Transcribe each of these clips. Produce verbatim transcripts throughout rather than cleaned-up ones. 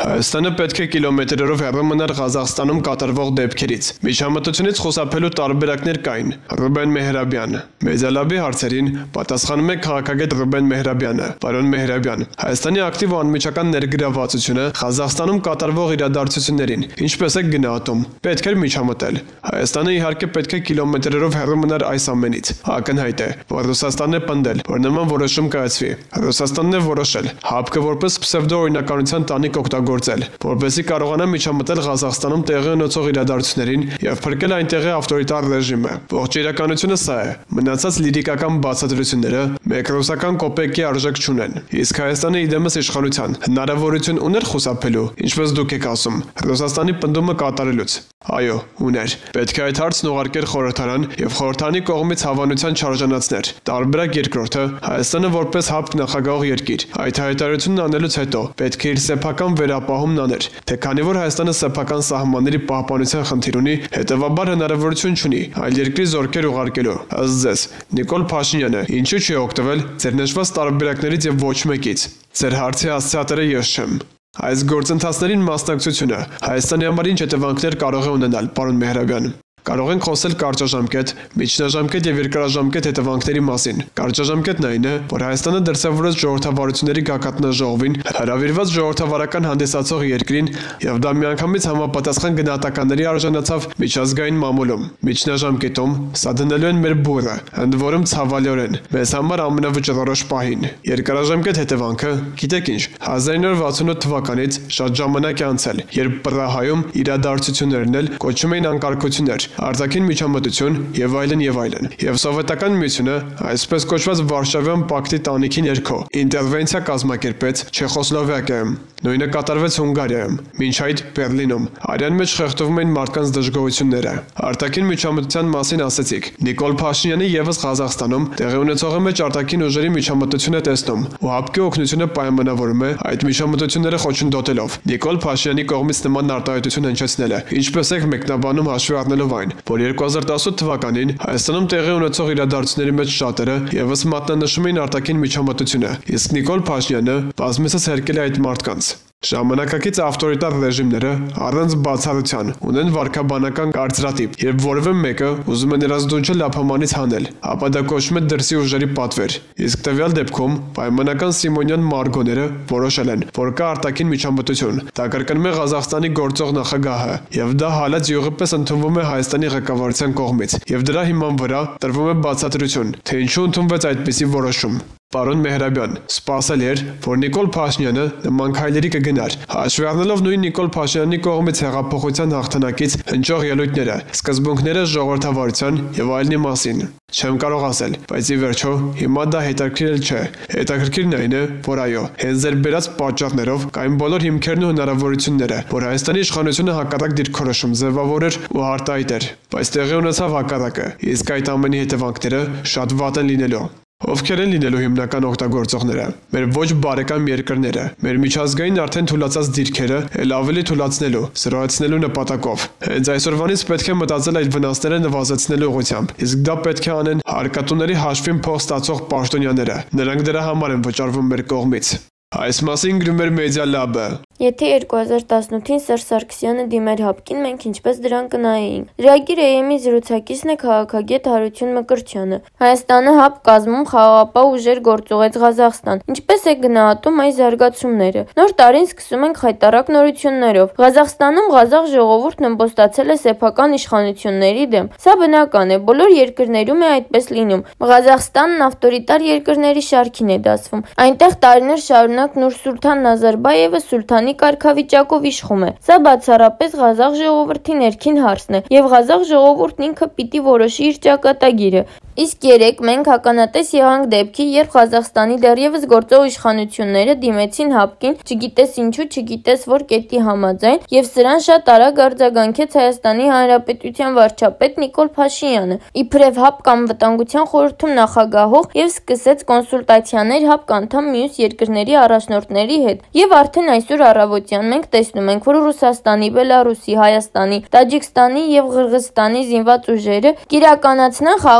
Հայաստանը պետք է կիլոմետրերով հեռու մնար Ղազախստանում կատարվող դեպքերից։ Միջամտությունից խուսափելու տարբերակներ կային։ Ռուբեն Մեհրաբյան։ Մեդիալաբի հարցերին պատասխանում է քաղաքագետ Ռուբեն Մեհրաբյանը։ Պարոն Մեհրաբյան, Հայաստանի ակտիվ ու անմիջական ներգրավվածությունը Ղազախստանում կատարվող իրադարձություններին ինչպես է գնահատում։ Պետք էր միջամտել։ Հայաստանը իհարկե պետք է կիլոմետրերով հեռու մնար այս ամենից։ Ակնհայտ է, որ Ռուսաստանն է պնդել, որ նման որոշում կայացվի։ Ռուսաստանն է որոշել ՀԱՊԿ-ը որպես պսևդո օրինականության տանիք օգտագործել, որպեսզի կարողանա միջամտել Ղազախստանում տեղի ունեցող իրադարձություններին եւ փրկել այնտեղի ավտորիտար ռեժիմը։ Ողջ իրականությունը սա է։ Մնացած լիրիկական բացատրությունները մեկ ռուսական կոպեկի արժեք չունեն։ Իսկ Հայաստանը իդեմս իշխանության հնարավորություն ուներ խուսափելու, ինչպես դուք եք ասում, Ռուսաստանի պնդումը կատարելուց։ Այո, ուներ։ Պետք է այդ հարցն ուղարկել խորհրդարան եւ խորհրդանի կողմից հավանության չարժանացներ։ Տարբերակ երկրորդը Հայաստանը որպես ՀԱՊԿ նախագահող երկիր այդ հայտարարությունն անելուց հետո պետք է իր սեփական վերապահումն աներ, թե քանի որ Հայաստանը սեփական սահմանների պահպանության խնդիր ունի, հետեւաբար հնարավորություն չունի այլ երկրի զորքեր ուղարկելու։ Ըստ ձեզ, Նիկոլ Փաշինյանը ինչու՞ չի օգտվել ձեր նշված տարբերակներից եւ ոչ մեկից։ Ձեր հարցի հասցեատերը ես չեմ։ Այս գործընթացներին մասնակցությունը Հայաստանի համար ինչ հետևանքներ կարող է ունենալ, պարոն Մեհրաբյան։ Կարող ենք խոսել կարճաժամկետ, միջնաժամկետ եւ երկարաժամկետ հետևանքների մասին։ Կարճաժամկետն այն է, որ Հայաստանը դրսևորեց ժողովրդավարությունների գագաթնաժողովին հրավիրված ժողովրդավարական հանդիսացող երկրին եւ դա միանգամից համապատասխան գնահատականների արժանացավ միջազգային մամուլում։ Միջնաժամկետում սա դնելու են մեր բուրը, ընդ որում ցավալիորեն, մեզ համար ամենավճռորոշ պահին։ Երկարաժամկետ հետևանքը, գիտեք ինչ, հազար ինը հարյուր վաթսունութ թվականից շատ ժամանակ է անցել, երբ Պրահայում իրադարձություններն էլ կոչում էին անկարգություններ, արտաքին միջամտություն եւ այլն եւ այլն։ Եվ սովետական միությունը այսպես կոչված Վարշավյան պակտի տանիքի ներքո ինտերվենցիա կազմակերպեց Չեխոսլովակիայում, նույնը կատարվեց Հունգարիայում, մինչ այդ Բերլինում։ Արյան մեջ խեղդվում էին մարդկանց դժգոհությունները։ Արտաքին միջամտության մասին ասեցիք։ Նիկոլ Փաշինյանը եւս Ղազախստանում տեղի ունեցողի մեջ արտաքին ուժերի միջամտություն է տեսնում, ու ՀԱՊԿ-ի օգնությունը պայմանավորում է այդ միջամտությունները խոչընդոտելով։ Նիկոլ Փաշինյանի կողմից նման արտահայտություն հնչեցնելը, ինչպես եք մեկնաբանում հաշվի առնելով այն, որ երկու հազար տասութ թվականին Հայաստանում տեղի ունեցող իրադարձությունների մեջ շատերը եւս մատնանշում էին արտաքին միջամտությունը, իսկ Նիկոլ Փաշինյանը բազմիցս հերկել է այդ մարդկանց։ Ժամանակակից ավտորիտար ռեժիմները առանց բացառության ունեն վարքաբանական կարծրատիպ, երբ որևէ մեկը ուզում է նրանց դունչը լափամանից հանել, ապա դա կոչվում է դրսի ուժերի պատվեր։ Իսկ տվյալ դեպքում պայմանական Սիմոնյան մարգոները որոշել են, որ կա արտաքին միջամտություն։ Դա կրկնում է Ղազախստանի գործող նախագահը, եւ դա հալած յուղի պես ընդունվում է Հայաստանի ղեկավարության կողմից, եւ դրա հիման վրա տրվում է բացատրություն, թե ինչու ընդունվեց այդպիսի որոշում։ Պարոն Մեհրաբյան, սպասելի էր, որ Նիկոլ Փաշինյանը նման քայլերի կգնար, հաշվի առնելով նույն Նիկոլ Փաշինյանի կողմից հեղափոխության հաղթանակից հնչող ելույթները, սկզբունքները ժողովրդավարության եւ այլնի մասին։ Չեմ կարող ասել, բայց ի վերջո հիմա դա հետաքրքիր չէ։ Հետաքրքիրն այն է, որ այո, հենց ձեր բերած պատճառներով կային բոլոր հիմքերն ու հնարավորությունները, որ Հայաստանի իշխանությունը հակառակ դիրքորոշում ձևավորեր ու արտահայտեր, բայց տեղի ունեցավ հակառակը, իսկ այդ ամենի հետևանքները շատ վատ են լինելու։ Ովքեր են լինելու հիմնական օգտագործողները։ Մեր ոչ բարեկամ երկրները, մեր միջազգային արդեն թուլացած դիրքերը էլ ավելի թուլացնելու, զրոյացնելու նպատակով։ Հենց այսօրվանից պետք է մտածել այդ վնասները նվազեցնելու ուղղությամբ, իսկ դա պետք է անեն հարկատուների հաշվին փող ստացող պաշտոնյաները։ Նրանք դրա համար են վճարվում մեր կողմից։ Այս մասին գրում էր Մեդիալաբը։ Եթե երկու հազար տասնութին Սերժ Սարգսյանը դիմեր ՀԱՊԿ-ին, մենք ինչպես դրան կնայեինք։ Ռեագիր Էեմի զրուցակիցն է քաղաքագետ Հարություն Մկրտչյանը։ Հայաստանը ՀԱՊԿ կազմում խաղաղապահ ուժեր գործուղեց Ղազախստան։ Ինչպես է գնահատում այս զարգացումները։ Նոր տարին սկսում ենք խայտառակ նորություններով։ Ղազախստանում ղազախ ժողովուրդն ըմբոստացել է սեփական իշխանությունների դեմ։ Սա բնական է, բոլոր երկրներում է այդպես լինում։ Ղազախստանն ավտորիտար երկրների շարքին է դասվում։ Այնտեղ տարիներ շարունակ Նուրսուլթան Նազարբայևը սուլթանի կարգավիճակով իշխում է։ Սա բացառապես ղազախ ժողովրդի ներքին հարցն է, եւ ղազախ ժողովուրդն ինքը պիտի որոշի իր ճակատագիրը։ Իսկ երեք մենք հականատես եղանք դեպքի, երբ Ղազախստանի դեռևս գործող իշխանությունները դիմեցին ՀԱՊԿ-ին, չգիտես ինչու, չգիտես որ կետի համաձայն, եւ սրան շատ արագ արձագանքեց Հայաստանի Հանրապետության վարչապետ Նիկոլ Փաշինյանը, իբրև ՀԱՊԿ անվտանգության խորհրդում նախագահող, եւ սկսեց կոնսուլտացիաներ ՀԱՊԿ անդամ մյուս երկրների առաջնորդների հետ։ Եվ արդեն այսօր առավոտյան մենք տեսնում ենք, որ Ռուսաստանի, Բելարուսի, Հայաստանի, Տաջիկստանի եւ Ղրղզստանի զինված ուժերը կիրականացնեն խաղաղապահ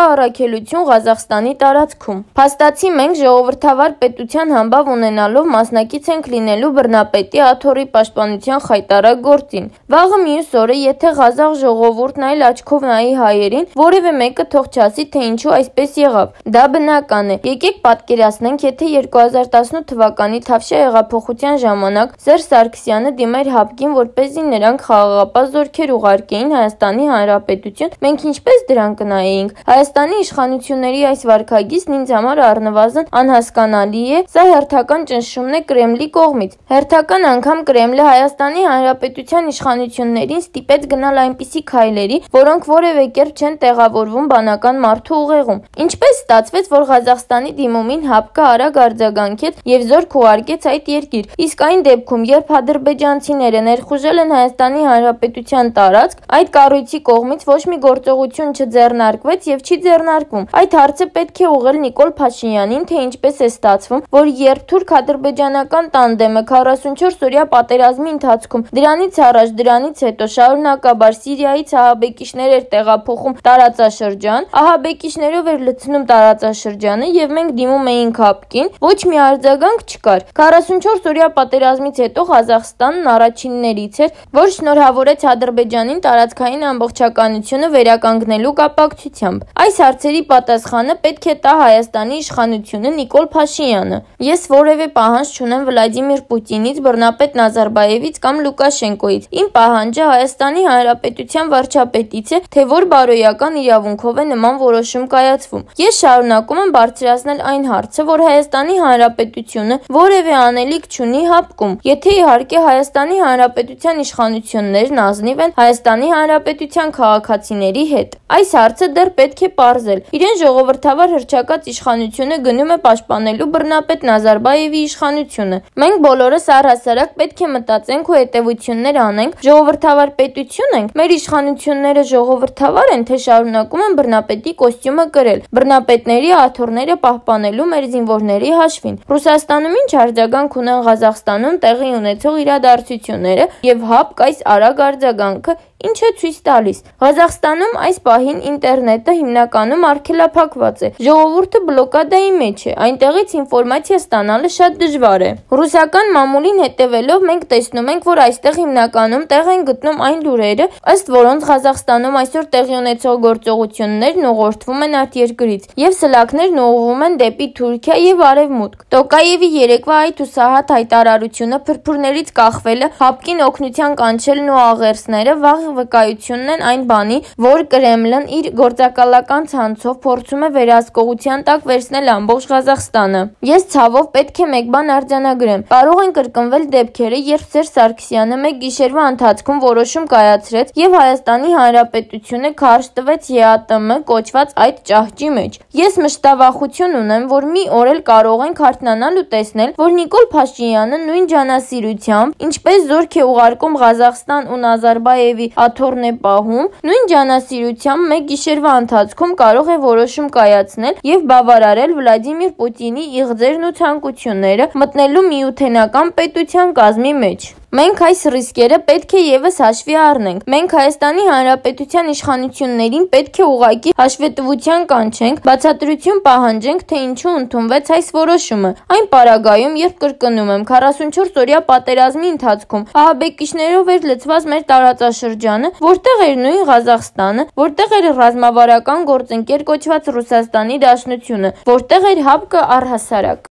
առաքելություն Ղազախստանի տարածքում։ Փաստացի մենք ժողովրդավար պետության համբավ ունենալով մասնակից ենք լինելու բռնապետի աթոռի պաշտպանության խայտարակ գործին։ Վաղը մյուս օրը, եթե Ղազախ ժողովուրդն այլ աչքով նայի հայերին, որևէ մեկը թող չասի, թե ինչու այսպես եղավ։ Դա բնական է։ Եկեք պատկերացնենք, եթե երկու հազար տասնութ թվականի Թավշյա հեղափոխության ժամանակ Սերժ Սարգսյանը դիմեր ՀԱՊԿ-ին, որպեսզի նրանք խաղաղապահ զորքեր ուղարկեին Հայաստանի Հանրապետություն, մենք ինչպես դրան կնայեինք։ Հայաստանի իշխանությունների այս վարքագիծն ինձ համար առնվազն անհասկանալի է, սա հերթական ճնշումն է Կրեմլի կողմից։ Հերթական անգամ Կրեմլը Հայաստանի Հանրապետության իշխանություններին ստիպեց գնալ այնպիսի քայլերի, որոնք որևէ կերպ չեն տեղավորվում բանական մարդու ուղեղում։ Ինչպես ստացվեց, որ Ղազախստանի դիմումին ՀԱՊԿ-ը արագ արձագանքեց եւ զորք ուղարկեց այդ երկիր, իսկ այն դեպքում, երբ ադրբեջանցիները ներխուժել են Հայաստանի Հանրապետության տարածք, այդ կառույցի կողմից ոչ մի գործողություն չձեռնարկվեց եւ չի ձեռնարկվում։ Այդ հարցը պետք է ուղղել Նիկոլ Փաշինյանին, թե ինչպես է ստացվում, որ երբ թուրք-ադրբեջանական տանդեմը քառասունչորս օրյա պատերազմի ընթացքում, դրանից առաջ, դրանից հետո շարունակաբար Սիրիայից ահաբեկիչներ էր տեղափոխում տարածաշրջան, ահաբեկիչներով էր լցնում տարածաշրջանը եւ մենք դիմում էինք ՀԱՊԿ-ին, ոչ մի արձագանք չկար։ քառասունչորս օրյա պատերազմից հետո Ղազախստանն առաջիններից էր, որ շնորհավորեց Ադրբեջանին տարածքային ամբողջականությունը վերականգնելու կապակցությամբ։ Այս հարցերի պատասխանը պետք է տա Հայաստանի իշխանությունը, Նիկոլ Փաշինյանը։ Ես որևէ պահանջ չունեմ Վլադիմիր Պուտինից, բռնապետ Նազարբաևից կամ Լուկաշենկոից։ Իմ պահանջը Հայաստանի Հանրապետության վարչապետից է, թե որ բարոյական իրավունքով է նման որոշում կայացվում։ Ես շարունակում եմ բարձրացնել այն հարցը, որ Հայաստանի Հանրապետությունը որևէ անելիք չունի ՀԱՊԿ-ում, եթե իհարկե Հայաստանի Հանրապետության իշխանություններն ազնիվ են Հայաստանի Հանրապետության քաղաքացիների հետ։ Այս հարցը դեռ պետք է պարզել։ Իրեն ժողովրդավար հռչակած իշխանությունը գնում է պաշտպանելու բռնապետ Նազարբաևի իշխանությունը։ Մենք բոլորս առհասարակ պետք է մտածենք ու հետևություններ անենք։ Ժողովրդավար պետություն ենք, մեր իշխանությունները ժողովրդավար են, թե շարունակում են բռնապետի կոստյումը կրել, բռնապետների աթոռները պահպանելու մեր զինվորների հաշվին։ Ռուսաստանում ինչ արձագանք ունեն Ղազախստանում տեղի ունեցող իրադարձությունները եւ ՀԱՊԿ այս արագ արձագանքը ինչ է ցույց տալիս։ Ղազախստանում այս պահին ինտերնետը հիմնականում արգելափակված է։ Ժողովուրդը բլոկադայի մեջ է, այնտեղից ինֆորմացիա ստանալը շատ դժվար է։ Ռուսական մամուլին հետևելով մենք տեսնում ենք, որ այստեղ հիմնականում տեղ են գտնում այն լուրերը, ըստ որոնց Ղազախստանում այսօր տեղի ունեցող գործողություններն ուղղորդվում են արտերկրից, եւ սլաքներն ուղղվում են դեպի Թուրքիա եւ Արևմուտք։ Տոկաևի երեկվա այդ հուսահատ հայտարարությունը, փրփուրներից կախվելը, ՀԱՊԿ-ին օգնության կանչելն ու աղերսները վաղ վկայությունն են այն բանի, որ Կրեմլն իր գործակալական ցանցով փորձում է վերահսկողության տակ վերցնել ամբողջ Ղազախստանը։ Ես ցավով պետք է մեկ բան արձանագրեմ։ Կարող են կրկնվել դեպքերը, երբ Սերժ Սարգսյանը մեկ գիշերվա ընթացքում որոշում կայացրեց եւ Հայաստանի Հանրապետությունը քարշ տվեց ԵԱՏՄ կոչված այդ ճահճի մեջ։ Ես մշտավախություն ունեմ, որ մի օր էլ կարող ենք հարթնանալ ու տեսնել, որ Նիկոլ Փաշինյանը նույն ջանասիրությամբ, ինչպես զորք է ուղարկում Ղազախստան ու Նազարբաևի աթոռն է պահում, նույն ջանասիրությամբ մեկ գիշերվա ընթացքում կարող է որոշում կայացնել եւ բավարարել Վլադիմիր Պուտինի իղձերն ու ցանկությունները մտնելու միութենական պետության կազմի մեջ։ Մենք այս ռիսկերը պետք է եւս հաշվի առնենք։ Մենք Հայաստանի Հանրապետության իշխանություններին պետք է ուղղակի հաշվետվության կանչենք, բացատրություն պահանջենք, թե ինչու ընդունվեց այս որոշումը։ Այն պարագայում, երբ կրկնում եմ, քառասունչորս օրյա պատերազմի ընթացքում ահաբեկիչներով էր լցված մեր տարածաշրջանը, որտեղ էր նույն Ղազախստանը, որտեղ էր ռազմավարական գործընկեր կոչված Ռուսաստանի Դաշնությունը, որտեղ էր ՀԱՊԿ առհասարակ։